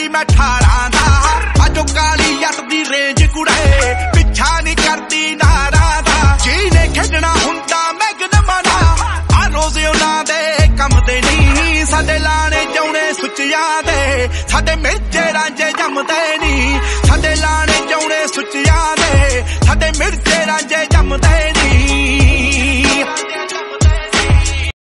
ਸੀ मैं 18 दा अजो काली जट दी रेंज कुड़े पिछा नहीं करती नारा दा जीने खेडना हुंदा मैगनम दा आ रोज उन्हां दे कम ते नहीं साडे लाने जाउने सुचिया दे साडे मिर्चे रांझे जमदे नहीं साडे